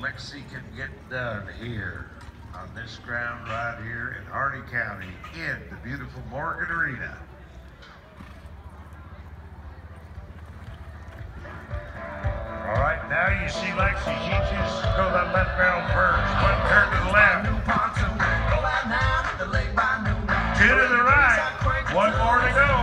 Lexi can get done here on this ground right here in Hardy County in the beautiful Morgan Arena. All right, now you see Lexi, she just go that left ground first. One turn to the left. Two to the right. One more to go.